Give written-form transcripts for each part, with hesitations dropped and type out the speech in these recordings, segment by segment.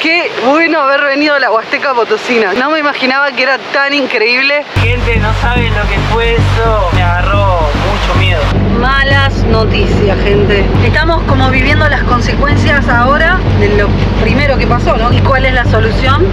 Qué bueno haber venido a la Huasteca Potosina. No me imaginaba que era tan increíble. Gente, no saben lo que fue eso. Me agarró mucho miedo. Malas noticias, gente. Estamos como viviendo las consecuencias ahora de lo primero que pasó, ¿no? ¿Y cuál es la solución?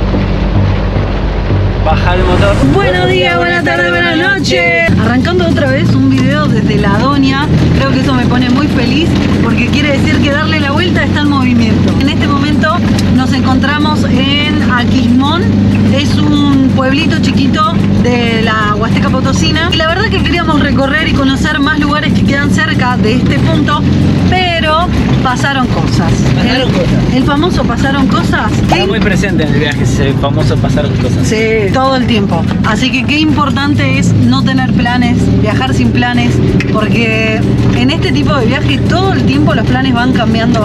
Bajar el motor. Buenos días, buenas tardes, buenas noches. Arrancando otra vez un video desde La Doña. Creo que eso me pone muy feliz porque quiere decir que darle la vuelta está en movimiento. En este momento nos encontramos en Aquismón. Es un pueblito chiquito de la Huasteca Potosina. Y la verdad que queríamos recorrer y conocer más lugares que quedan cerca de este punto, pero pasaron cosas. El famoso pasaron cosas. Está muy presente en el viaje ese famoso pasaron cosas. Sí, todo el tiempo. Así que qué importante es no tener planes, viajar sin planes, porque en este tipo de viajes todo el tiempo los planes van cambiando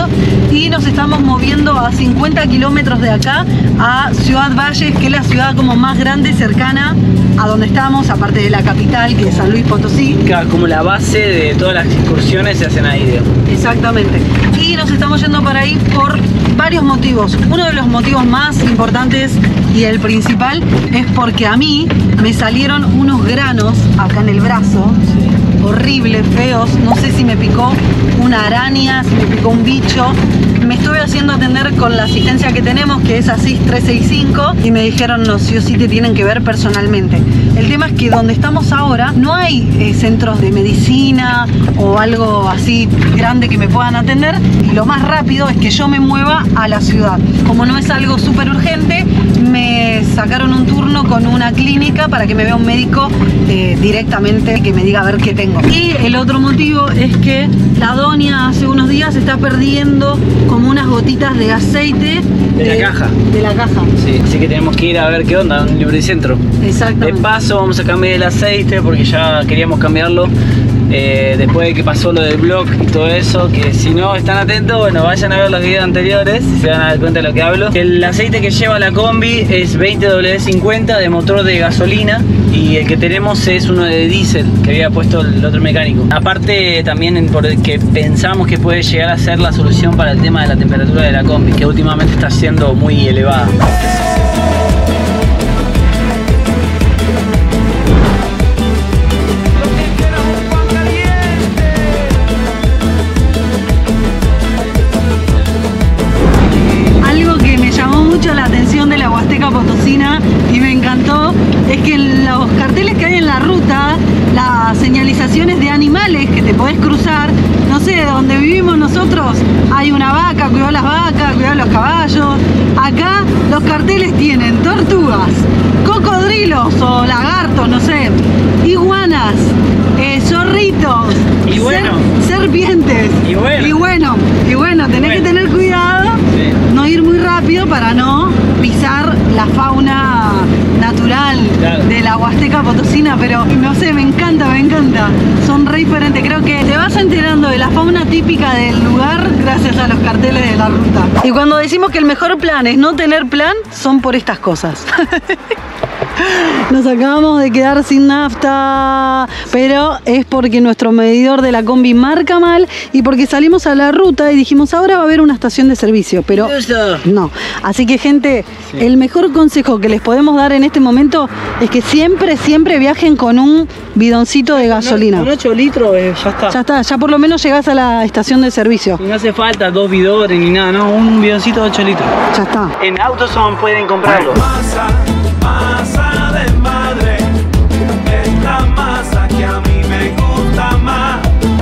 y nos estamos moviendo a 50 kilómetros de acá a Ciudad Valles, que es la ciudad como más grande cercana a donde estamos, aparte de la capital, que es San Luis Potosí. Claro, como la base de todas las excursiones se hacen ahí, digamos. Exactamente. Y nos estamos yendo para ahí por varios motivos. Uno de los motivos más importantes y el principal es porque a mí me salieron unos granos acá en el brazo. Sí. Horribles, feos. No sé si me picó una araña, si me picó un bicho. Me estuve haciendo atender con la asistencia que tenemos, que es ASIS 365, y me dijeron no, sí o sí te tienen que ver personalmente. El tema es que donde estamos ahora no hay centros de medicina o algo así grande que me puedan atender, y lo más rápido es que yo me mueva a la ciudad. Como no es algo súper urgente, me sacaron un turno con una clínica para que me vea un médico directamente, que me diga a ver qué tengo. Y el otro motivo es que La Doña hace unos días está perdiendo como unas gotitas de aceite de la caja. De la caja. Sí, así que tenemos que ir a ver qué onda, un lubricentro. Exactamente. De paso vamos a cambiar el aceite porque ya queríamos cambiarlo. Después de que pasó lo del blog y todo eso, que si no están atentos, bueno, vayan a ver los videos anteriores y se van a dar cuenta de lo que hablo. El aceite que lleva la combi es 20W50 de motor de gasolina, y el que tenemos es uno de diésel que había puesto el otro mecánico. Aparte también porque pensamos que puede llegar a ser la solución para el tema de la temperatura de la combi, que últimamente está siendo muy elevada. La atención de la Huasteca Potosina y me encantó es que los carteles que hay en la ruta, las señalizaciones de animales que te podés cruzar, no sé, donde vivimos nosotros hay una vaca, cuidado las vacas, cuidado los caballos. Acá los carteles tienen tortugas, cocodrilos o lagartos, no sé, iguanas, zorritos, y bueno, serpientes, y bueno, tenés que tener cuidado, sí, no ir muy rápido para no pisar la fauna natural, claro, de la Huasteca Potosina, pero no sé, me encanta, son re diferentes. Creo que te vas enterando de la fauna típica del lugar gracias a los carteles de la ruta. Y cuando decimos que el mejor plan es no tener plan, son por estas cosas. Nos acabamos de quedar sin nafta, pero es porque nuestro medidor de la combi marca mal y porque salimos a la ruta y dijimos ahora va a haber una estación de servicio, pero no. Así que gente, sí, el mejor consejo que les podemos dar en este momento es que siempre viajen con un bidoncito de gasolina. Con 8 litros ya está. Ya está, ya por lo menos llegás a la estación de servicio. Y no hace falta 2 bidones ni nada, no, un bidoncito de 8 litros. Ya está. En AutoZone pueden comprarlo. Masa de madre, esta masa que a mí me gusta más.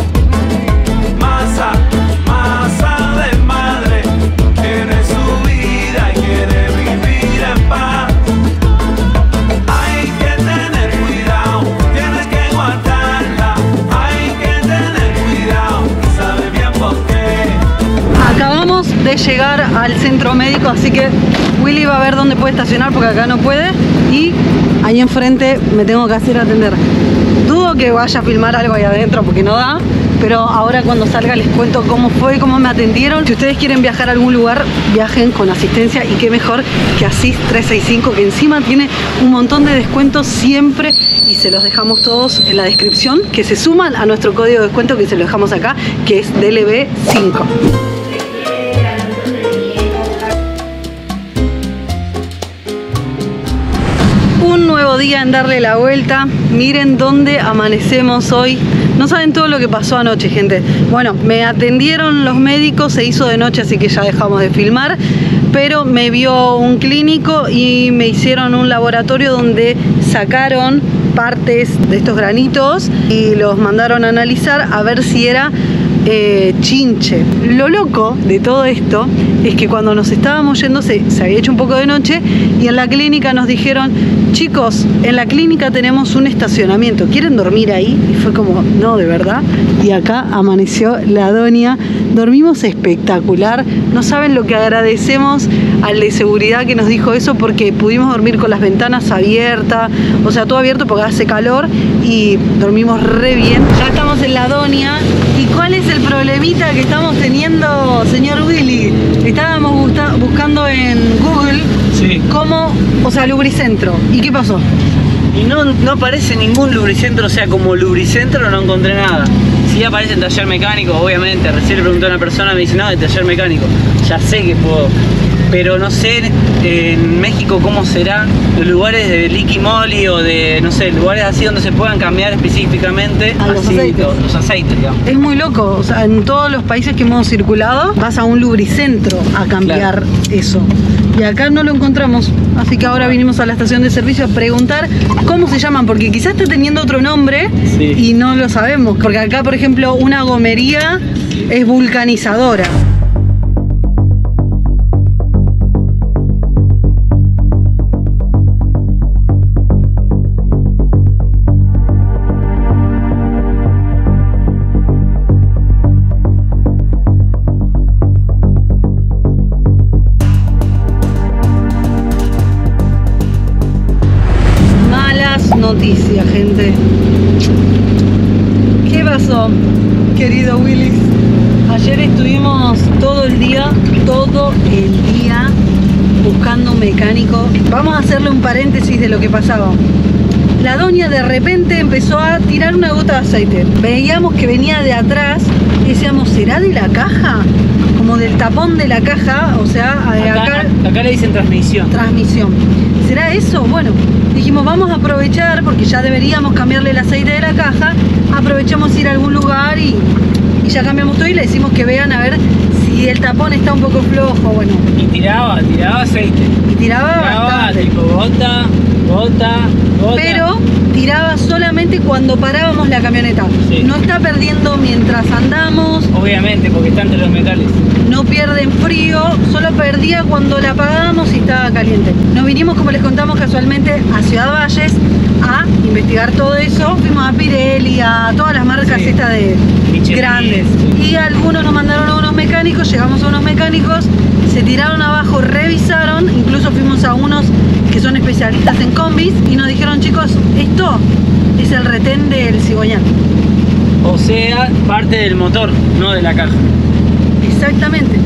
Masa de madre, tiene su vida y quiere vivir en paz. Hay que tener cuidado, tienes que guardarla. Hay que tener cuidado, sabe bien por qué. Acabamos de llegar al centro médico, así que Willy va a ver dónde puede estacionar porque acá no puede, y ahí enfrente me tengo que hacer atender. Dudo que vaya a filmar algo ahí adentro porque no da, pero ahora cuando salga les cuento cómo fue, cómo me atendieron. Si ustedes quieren viajar a algún lugar, viajen con asistencia, y qué mejor que ASIS 365, que encima tiene un montón de descuentos siempre, y se los dejamos todos en la descripción, que se suman a nuestro código de descuento que se lo dejamos acá, que es DLB5. día en darle la vuelta. Miren dónde amanecemos hoy. No saben todo lo que pasó anoche, gente. Bueno, me atendieron los médicos, se hizo de noche, así que ya dejamos de filmar. Pero me vio un clínico y me hicieron un laboratorio donde sacaron partes de estos granitos y los mandaron a analizar a ver si era chinche. Lo loco de todo esto es que cuando nos estábamos yendo se había hecho un poco de noche y en la clínica nos dijeron: chicos, en la clínica tenemos un estacionamiento, ¿quieren dormir ahí? Y fue como, no, de verdad. Y acá amaneció la doña, dormimos espectacular. No saben lo que agradecemos al de seguridad que nos dijo eso, porque pudimos dormir con las ventanas abiertas, o sea, todo abierto porque hace calor y dormimos re bien. Ya estamos en la doña. ¿Y cuál es el problemita que estamos teniendo, señor Willy? Estábamos buscando en Google, sí, cómo, o sea, lubricentro. ¿Y qué pasó? Y no aparece ningún lubricentro, o sea, como lubricentro no encontré nada. Sí aparece en taller mecánico, obviamente. Recién le pregunté a una persona, me dice, no, de taller mecánico. Ya sé que puedo. Pero no sé en México cómo será los lugares de Liqui Moly o de, no sé, lugares así donde se puedan cambiar específicamente a los aceites. Los aceites, digamos. Es muy loco, o sea, en todos los países que hemos circulado vas a un lubricentro a cambiar, claro, eso. Y acá no lo encontramos, así que ahora vinimos a la estación de servicio a preguntar cómo se llaman, porque quizás está teniendo otro nombre, sí, y no lo sabemos. Porque acá, por ejemplo, una gomería es vulcanizadora. Noticia, gente. ¿Qué pasó, querido Willis? Ayer estuvimos todo el día buscando un mecánico. Vamos a hacerle un paréntesis de lo que pasaba. La doña de repente empezó a tirar una gota de aceite. Veíamos que venía de atrás y decíamos, ¿será de la caja? Como del tapón de la caja, o sea, acá le dicen transmisión. Transmisión. ¿Será eso? Bueno, dijimos, vamos a aprovechar, porque ya deberíamos cambiarle el aceite de la caja. Aprovechamos ir a algún lugar y ya cambiamos todo y le decimos que vean a ver si el tapón está un poco flojo, bueno. Y tiraba aceite. Y tiraba bastante. Tipo gota. Pero tiraba solamente cuando parábamos la camioneta. Sí. No está perdiendo mientras andamos. Obviamente, porque está entre los metales. No pierde en frío, solo perdía cuando la apagábamos y estaba caliente. Nos vinimos, como les contamos casualmente, a Ciudad Valles a investigar todo eso. Fuimos a Pirelli, a todas las marcas, sí, estas de Michelin, grandes. Sí. Y algunos nos mandaron a unos mecánicos, llegamos a unos mecánicos, se tiraron abajo, revisaron, incluso fuimos a unos que son especialistas en combis y nos dijeron, chicos, esto es el retén del cigüeñal. O sea, parte del motor, no de la caja. Exactamente.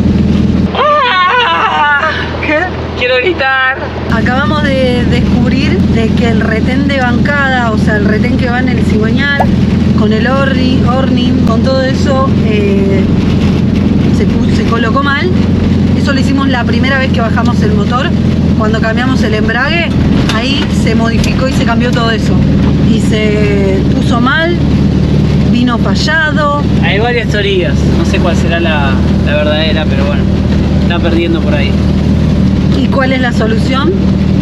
¿Qué? Quiero gritar. Acabamos de descubrir de que el retén de bancada, o sea, el retén que va en el cigüeñal, con el Orning, con todo eso, se colocó mal. Eso lo hicimos la primera vez que bajamos el motor. Cuando cambiamos el embrague, ahí se modificó y se cambió todo eso. Y se puso mal, vino fallado. Hay varias teorías, no sé cuál será la verdadera, pero bueno, está perdiendo por ahí. ¿Y cuál es la solución?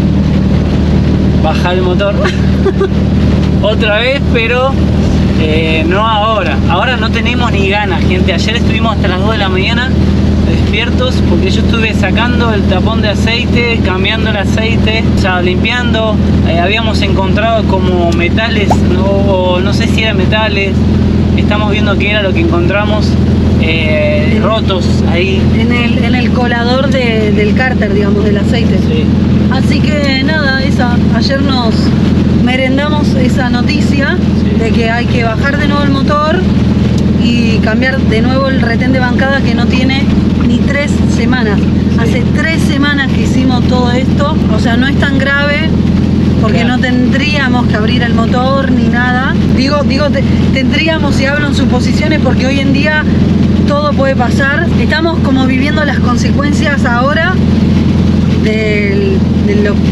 Bajar el motor otra vez, pero no ahora. Ahora no tenemos ni ganas, gente. Ayer estuvimos hasta las 2 de la mañana despiertos porque yo estuve sacando el tapón de aceite, cambiando el aceite, o sea, limpiando. Habíamos encontrado como metales, no sé si eran metales. Estamos viendo qué era lo que encontramos, rotos ahí. En el colador del cárter, digamos, del aceite. Sí. Así que nada, ayer nos merendamos esa noticia, sí, de que hay que bajar de nuevo el motor y cambiar de nuevo el retén de bancada, que no tiene ni 3 semanas. Sí. Hace 3 semanas que hicimos todo esto, o sea, no es tan grave. Porque claro, no tendríamos que abrir el motor ni nada. Digo, tendríamos, y hablo en suposiciones, porque hoy en día todo puede pasar. Estamos como viviendo las consecuencias ahora de lo primero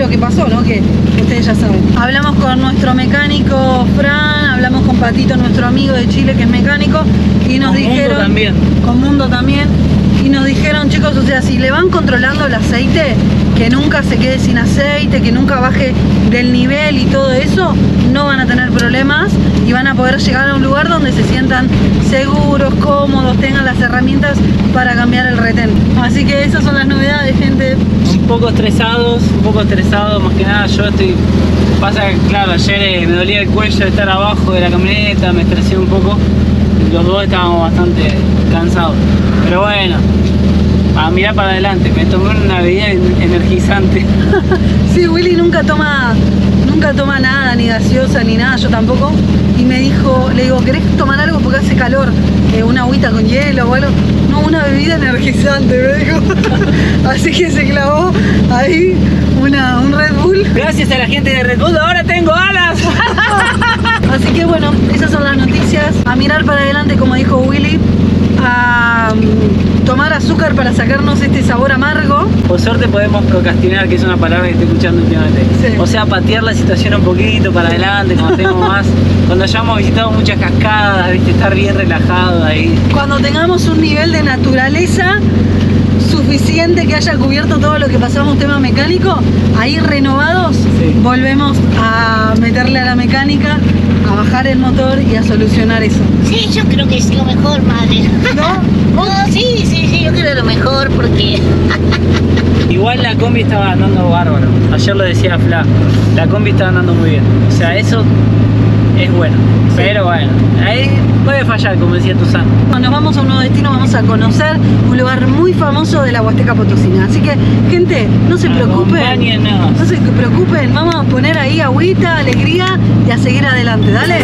lo que pasó, ¿no? Que ustedes ya saben. Hablamos con nuestro mecánico Fran, hablamos con Patito, nuestro amigo de Chile que es mecánico, y nos dijeron... Mundo también. Con Mundo también. Y nos dijeron, chicos, o sea, si le van controlando el aceite, que nunca se quede sin aceite, que nunca baje del nivel y todo eso, no van a tener problemas y van a poder llegar a un lugar donde se sientan seguros, cómodos, tengan las herramientas para cambiar el retén. Así que esas son las novedades, gente. Un poco estresados, más que nada. Yo estoy... Pasa que, claro, ayer me dolía el cuello de estar abajo de la camioneta, me estresé un poco. Los dos estábamos bastante cansados. Pero bueno, a mirar para adelante, me tomé una bebida energizante. Sí, Willy nunca toma nada, ni gaseosa, ni nada, yo tampoco. Y me dijo, le digo, ¿querés tomar algo porque hace calor? Una agüita con hielo o algo. No, una bebida energizante, me dijo. Así que se clavó ahí un Red Bull. Gracias a la gente de Red Bull, ahora tengo alas. Así que bueno, esas son las noticias. A mirar para adelante, como dijo Willy. A tomar azúcar para sacarnos este sabor amargo. Por suerte podemos procrastinar, que es una palabra que estoy escuchando últimamente. Sí. O sea, patear la situación un poquito para adelante, cuando tengamos más. Cuando ya hemos visitado muchas cascadas, ¿viste? Estar bien relajado ahí. Cuando tengamos un nivel de naturaleza suficiente que haya cubierto todo lo que pasamos tema mecánico, ahí renovados, sí, volvemos a meterle a la mecánica, a bajar el motor y a solucionar eso. Sí, yo creo que es lo mejor, madre. ¿No? Oh, sí, yo creo que es lo mejor porque... Igual la combi estaba andando bárbaro. Ayer lo decía Fla, la combi estaba andando muy bien. O sea, eso es bueno. Sí. Pero bueno, ahí puede fallar, como decía Tuzán. Nos vamos a un nuevo destino, vamos a conocer un lugar muy famoso de la Huasteca Potosina. Así que, gente, no se preocupen. No se preocupen, vamos a poner ahí agüita, alegría y a seguir adelante. Dale.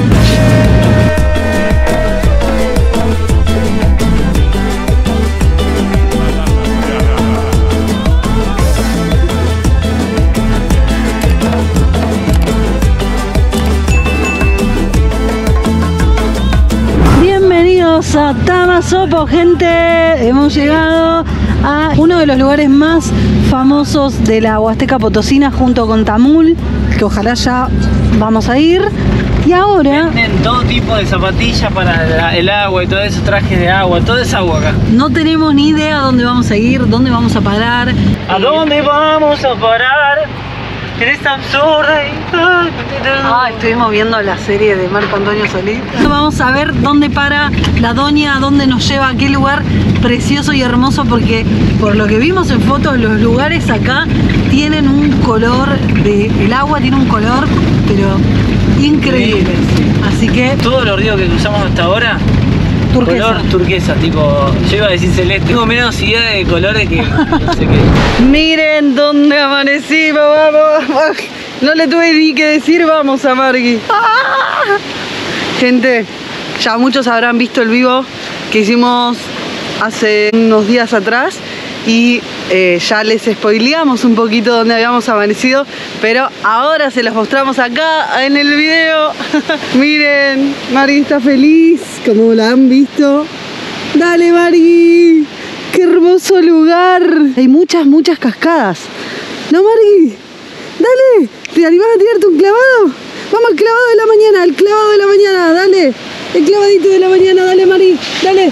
A Tamasopo, gente, hemos llegado a uno de los lugares más famosos de la Huasteca Potosina junto con Tamul, que ojalá ya vamos a ir. Y ahora venden todo tipo de zapatillas para el agua y todo eso, trajes de agua, todo es agua acá. No tenemos ni idea dónde vamos a ir, dónde vamos a parar. ¿A dónde vamos a parar? Eres absurda. Estuvimos viendo la serie de Marco Antonio Solís. Vamos a ver dónde para la doña, dónde nos lleva, a qué lugar precioso y hermoso, porque por lo que vimos en fotos, los lugares acá tienen un color, el agua tiene un color, pero increíble. Sí. Así que todos los ríos que cruzamos hasta ahora, turquesa. Color turquesa, tipo, yo iba a decir celeste. Tengo menos idea de colores que no sé qué. Miren dónde amanecimos, vamos. No le tuve ni que decir, vamos a Margui. Gente, ya muchos habrán visto el vivo que hicimos hace unos días atrás y ya les spoileamos un poquito dónde habíamos amanecido, pero ahora se los mostramos acá en el video. Miren, Margui está feliz, como la han visto. Dale, Margui, qué hermoso lugar. Hay muchas cascadas. ¿No, Margui? Dale, ¿te animás a tirarte un clavado? Vamos al clavado de la mañana, dale. El clavadito de la mañana, dale, Mari. Dale.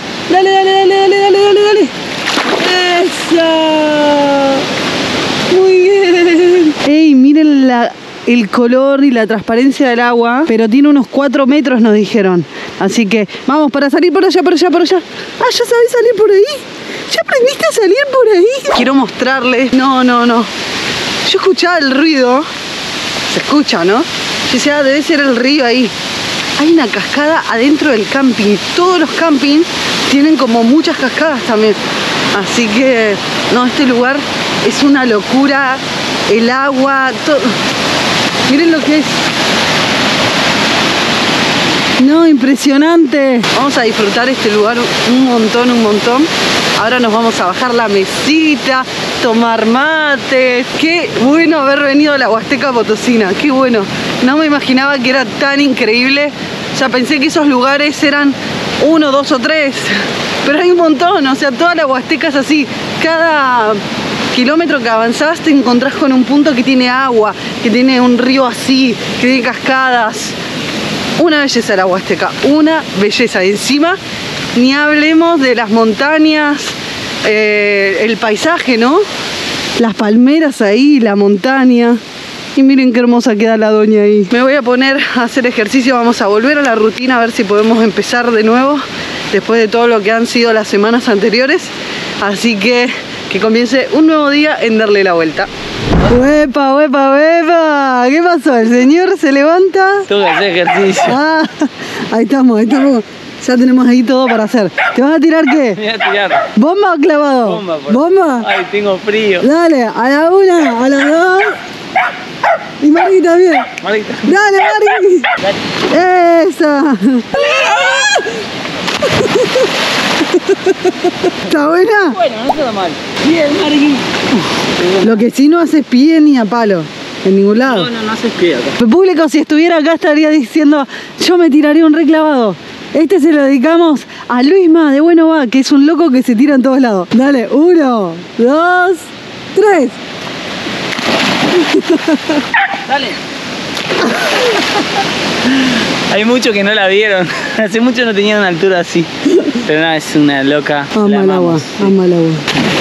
¡Eso! Muy bien. Ey, miren el color y la transparencia del agua, pero tiene unos 4 metros, nos dijeron. Así que vamos para salir por allá. Ah, ¿ya sabés salir por ahí? ¿Ya aprendiste a salir por ahí? Quiero mostrarles. No. Yo escuchaba el ruido. Se escucha, ¿no? Yo decía, debe ser el río ahí. Hay una cascada adentro del camping. Todos los campings tienen como muchas cascadas también. Así que, no, este lugar es una locura. El agua, todo. Miren lo que es. No, impresionante. Vamos a disfrutar este lugar un montón. Ahora nos vamos a bajar la mesita, tomar mates. Qué bueno haber venido a la Huasteca Potosina, qué bueno. No me imaginaba que era tan increíble. O sea, pensé que esos lugares eran 1, 2 o 3. Pero hay un montón, o sea, toda la Huasteca es así. Cada kilómetro que avanzás te encontrás con un punto que tiene agua, que tiene un río así, que tiene cascadas. Una belleza la Huasteca, una belleza. Y encima, ni hablemos de las montañas, el paisaje, ¿no? Las palmeras ahí, la montaña. Y miren qué hermosa queda la doña ahí. Me voy a poner a hacer ejercicio, vamos a volver a la rutina a ver si podemos empezar de nuevo después de todo lo que han sido las semanas anteriores. Así que comience un nuevo día en darle la vuelta. ¡Uepa, uepa, uepa! ¿Qué pasó? ¿El señor se levanta? Tengo que hacer ejercicio. Ah, ahí estamos, Ya tenemos ahí todo para hacer. ¿Te vas a tirar qué? Me voy a tirar. ¿Bomba o clavado? Bomba. ¿Bomba? Ay, tengo frío. Dale, a la una, a las dos. Y Margui también. Marita. Dale, Margui. Esa. ¿Está buena? Bueno, no está mal. Bien, Margui. Lo que sí no haces pie ni a palo. En ningún lado. No haces pie acá. El público, si estuviera acá, estaría diciendo: yo me tiraría un reclavado. Este se lo dedicamos a Luisma de Bueno Va, que es un loco que se tira en todos lados. Dale, 1, 2, 3. Dale. Hay muchos que no la vieron. Hace mucho no tenía una altura así. Pero nada, es una loca. Ama el agua, ama el agua.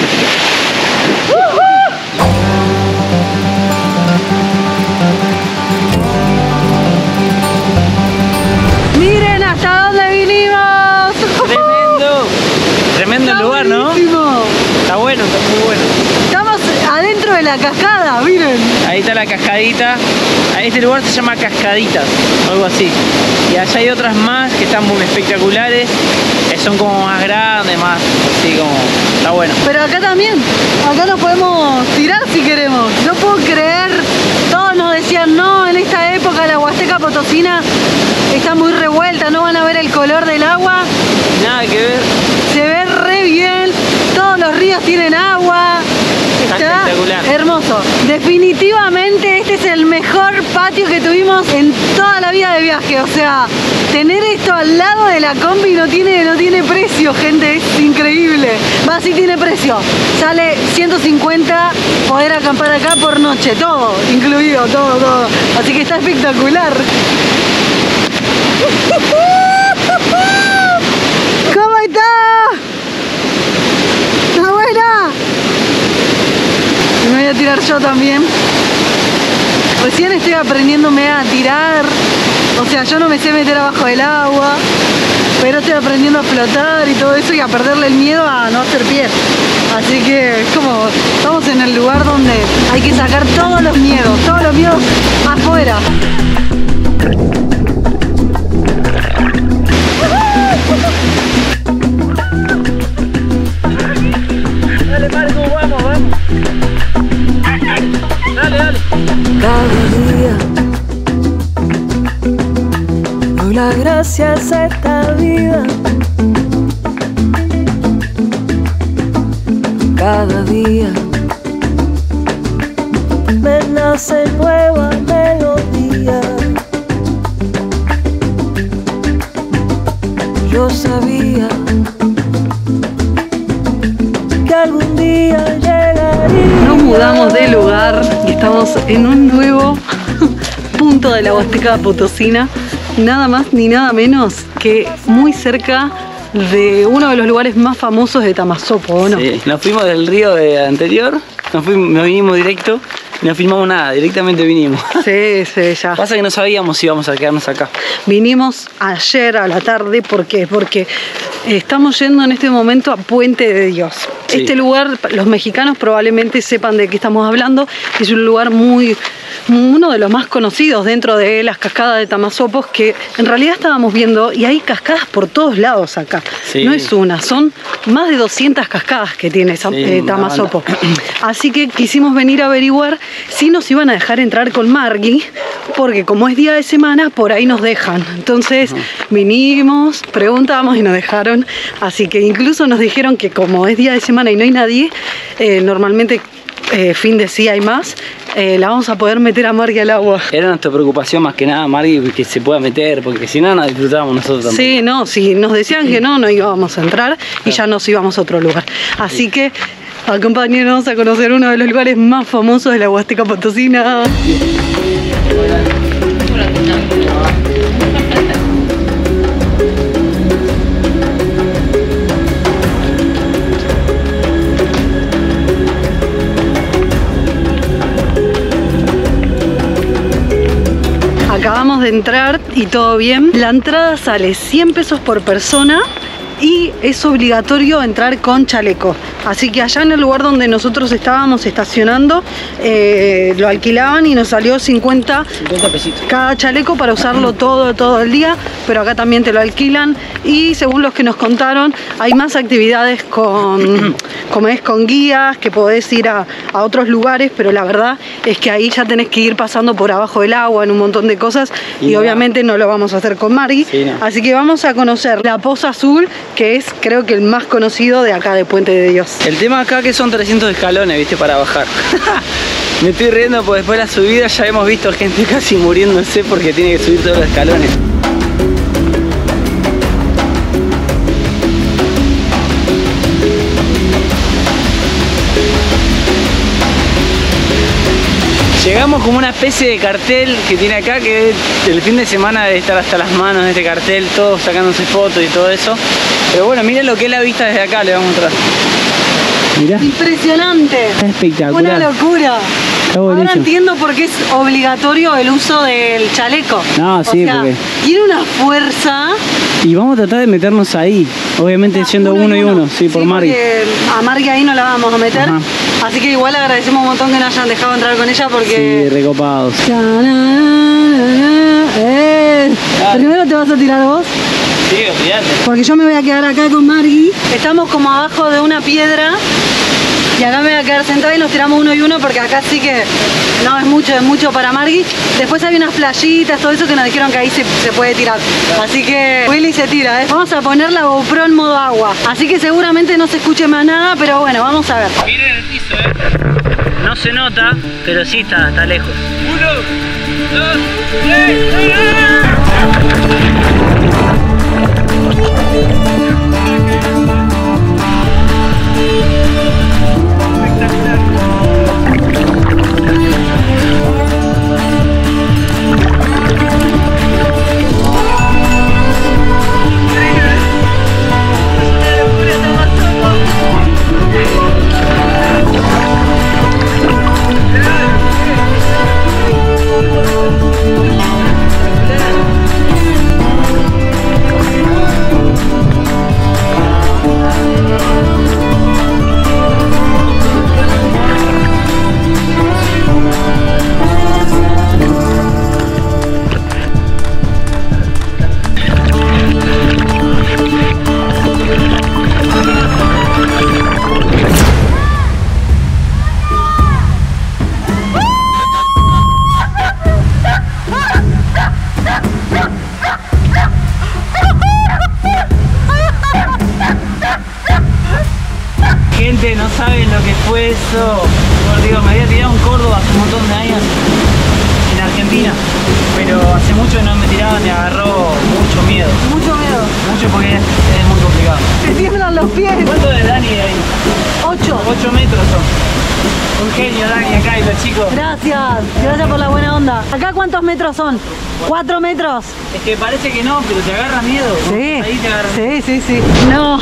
Miren hasta dónde vinimos. Tremendo lugar, ¿no? Está bueno, está muy bueno. Estamos adentro de la cascada, miren. Ahí está la cascadita. Este lugar se llama Cascaditas, o algo así. Y allá hay otras más que están muy espectaculares, que son como más grandes, más así como... Está bueno. Pero acá también, acá nos podemos tirar si queremos. No puedo creer, todos nos decían: no, en esta época la Huasteca Potosina está muy revuelta, no van a ver el color del agua. Nada que ver. Se ve re bien, todos los ríos tienen agua. Está espectacular. Hermoso. Definitivamente este es el mejor patio que tuvimos en toda la vida de viaje. O sea, tener esto al lado de la combi no tiene precio, gente. Es increíble. Va, sí tiene precio. Sale 150 poder acampar acá por noche. Todo, incluido, todo. Así que está espectacular. ¿Cómo está? ¿Está buena? Me voy a tirar yo también. Recién estoy aprendiéndome a tirar. O sea, yo no me sé meter abajo del agua, pero estoy aprendiendo a flotar y todo eso, y a perderle el miedo a no hacer pie. Así que es como, estamos en el lugar donde hay que sacar todos los miedos afuera. Dale, Marco, vamos. Dale. Cada día doy las gracias a esta vida. Cada día me nace nueva melodía. Yo sabía que algún día llegaría. Nos mudamos de lugar y estamos en un nuevo punto de la Huasteca Potosina, nada más ni nada menos que muy cerca de uno de los lugares más famosos de Tamasopo, ¿o no? Sí, nos fuimos del río anterior, nos vinimos directo, no filmamos nada, directamente vinimos. Sí, ya. Pasa que no sabíamos si íbamos a quedarnos acá. Vinimos ayer a la tarde, ¿por qué? Porque estamos yendo en este momento a Puente de Dios. Sí. Este lugar, los mexicanos probablemente sepan de qué estamos hablando, es un lugar uno de los más conocidos dentro de las cascadas de Tamasopos, que en realidad estábamos viendo, y hay cascadas por todos lados acá. Sí. No es una, son más de 200 cascadas que tiene Tamasopo. Así que quisimos venir a averiguar si nos iban a dejar entrar con Margui, porque como es día de semana, por ahí nos dejan. Entonces vinimos, preguntamos y nos dejaron. Así que incluso nos dijeron que como es día de semana y no hay nadie, normalmente fin de sí hay más, la vamos a poder meter a Margui al agua. Era nuestra preocupación más que nada, Margui, que se pueda meter, porque si no, no disfrutábamos nosotros tampoco. Sí, no, si nos decían que no íbamos a entrar y ya nos íbamos a otro lugar. Así que Acompáñenos a conocer uno de los lugares más famosos de la Huasteca Potosina. Acabamos de entrar y todo bien. La entrada sale 100 pesos por persona y es obligatorio entrar con chaleco. Así que allá en el lugar donde nosotros estábamos estacionando, lo alquilaban y nos salió 50 pesitos cada chaleco para usarlo todo el día, pero acá también te lo alquilan. Y según los que nos contaron, hay más actividades con guías, que podés ir a otros lugares, pero la verdad es que ahí ya tenés que ir pasando por abajo del agua en un montón de cosas y obviamente no lo vamos a hacer con Margui. Sí, no. Así que vamos a conocer la Poza Azul, que es creo que el más conocido de acá de Puente de Dios. El tema acá que son 300 escalones, viste, para bajar. Me estoy riendo porque después de la subida ya hemos visto gente casi muriéndose porque tiene que subir todos los escalones. Llegamos como una especie de cartel que tiene acá, que el fin de semana debe estar hasta las manos de este cartel, todos sacándose fotos y todo eso. Pero bueno, miren lo que es la vista desde acá, le vamos a mostrar. Mirá. Impresionante. Está espectacular. Una locura. Está Ahora buenísimo. entiendo por qué es obligatorio el uso del chaleco. No, sí, o sea, porque... tiene una fuerza. Y vamos a tratar de meternos ahí, obviamente siendo uno y uno, sí, por Margui. Porque a Margui ahí no la vamos a meter. Ajá. Así que igual agradecemos un montón que nos hayan dejado entrar con ella porque... Sí, recopados. Primero te vas a tirar vos. Sí, olvídate. Porque yo me voy a quedar acá con Margui. Estamos como abajo de una piedra. Y acá me voy a quedar sentada y nos tiramos uno y uno porque acá sí que no es mucho para Margui. Después hay unas playitas, todo eso que nos dijeron que ahí se puede tirar. Así que Willy se tira, ¿eh? Vamos a poner la GoPro en modo agua. Así que seguramente no se escuche más nada, pero bueno, vamos a ver. Miren el piso, No se nota, pero sí está lejos. 1, 2, Gente, no saben lo que fue eso. Por Dios, me había tirado en Córdoba hace un montón de años, en Argentina, pero hace mucho no me tiraba, me agarró mucho miedo. Mucho miedo. Mucho porque es muy complicado. Te tiemblan los pies. ¿Cuánto es Dani de ahí? 8. 8 metros son. Un genio Dani acá y los chicos. Gracias por la buena onda. ¿Acá cuántos metros son? 4 metros. Es que parece que no, pero te agarra miedo. Sí, Ahí te agarra miedo. sí. No,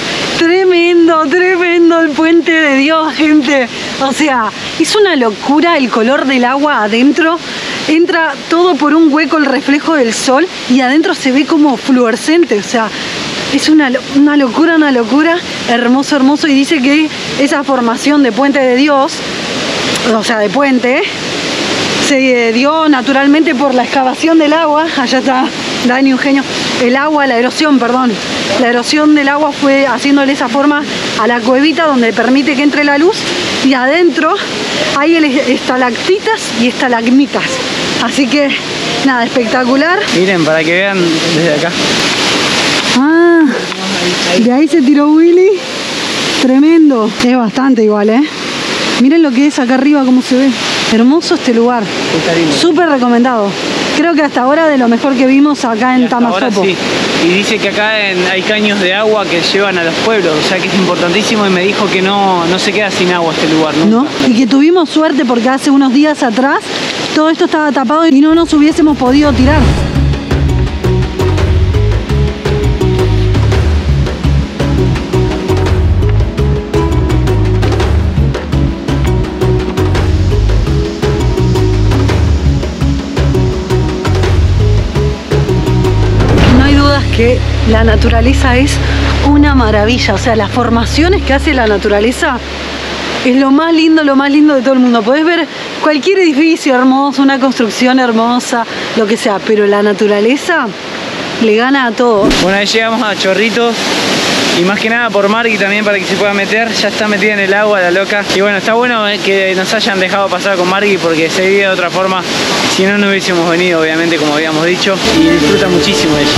tremendo el Puente de Dios, gente. O sea, es una locura el color del agua adentro. Entra todo por un hueco el reflejo del sol y adentro se ve como fluorescente. O sea, es una locura, hermoso. Y dice que esa formación de Puente de Dios, o sea, de puente, se dio naturalmente por la excavación del agua. Allá está Dani, un genio. La erosión del agua fue haciéndole esa forma a la cuevita donde permite que entre la luz, y adentro hay estalactitas y estalagmitas. Así que nada, espectacular. Miren, para que vean desde acá. Ah, de ahí se tiró Willy. Tremendo. Es bastante igual, ¿eh? Miren lo que es acá arriba, cómo se ve. Hermoso este lugar. Súper recomendado. Creo que hasta ahora de lo mejor que vimos acá en Tamazopo. Ahora sí. y dice que acá hay caños de agua que llevan a los pueblos, o sea que es importantísimo, y me dijo que no se queda sin agua este lugar, ¿no? Y que tuvimos suerte porque hace unos días atrás todo esto estaba tapado y no nos hubiésemos podido tirar. Que la naturaleza es una maravilla, o sea, las formaciones que hace la naturaleza es lo más lindo de todo el mundo. Podés ver cualquier edificio hermoso, una construcción hermosa, lo que sea, pero la naturaleza le gana a todo. Bueno, ahí llegamos a Chorritos. Y más que nada por Margui también, para que se pueda meter. Ya está metida en el agua la loca. Y bueno, está bueno que nos hayan dejado pasar con Margui, porque se vive de otra forma. Si no, no hubiésemos venido, obviamente, como habíamos dicho. Y disfruta muchísimo ella.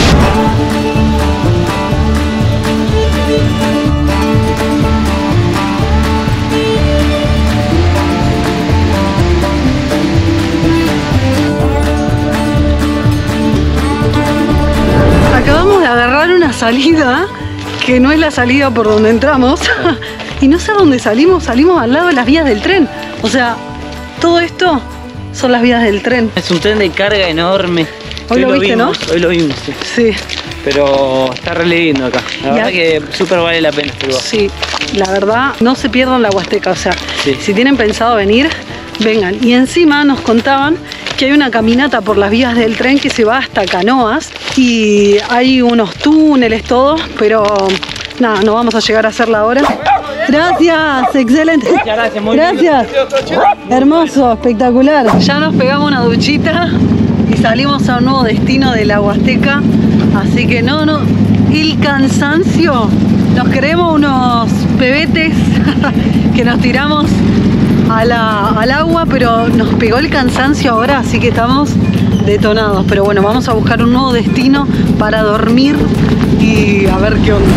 Acabamos de agarrar una salida que no es la salida por donde entramos y no sé a dónde salimos al lado de las vías del tren. O sea, todo esto son las vías del tren. Es un tren de carga enorme. Hoy lo viste, vimos, ¿no? Hoy lo vimos, sí. Sí. Pero está re lindo acá. La verdad que súper vale la pena este lugar. Sí, la verdad, no se pierdan la Huasteca. O sea, sí, si tienen pensado venir, vengan. Y encima nos contaban que hay una caminata por las vías del tren que se va hasta Canoas y hay unos túneles, todo, pero nada, no vamos a llegar a hacerla ahora. Gracias, excelente. Muchas gracias, muy gracias. Hermoso, espectacular. Ya nos pegamos una duchita y salimos a un nuevo destino de la Huasteca, así que el cansancio, nos creemos unos pebetes que nos tiramos al agua, pero nos pegó el cansancio ahora, así que estamos detonados. Pero bueno, vamos a buscar un nuevo destino para dormir y a ver qué onda.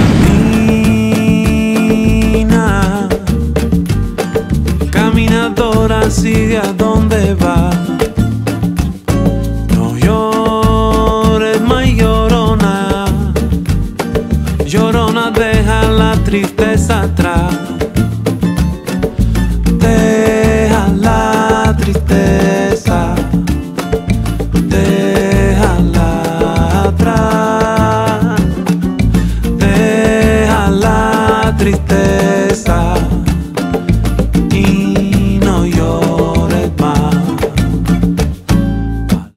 Caminadora, sigue a dónde va. No llores más, llorona. Llorona, deja la tristeza atrás.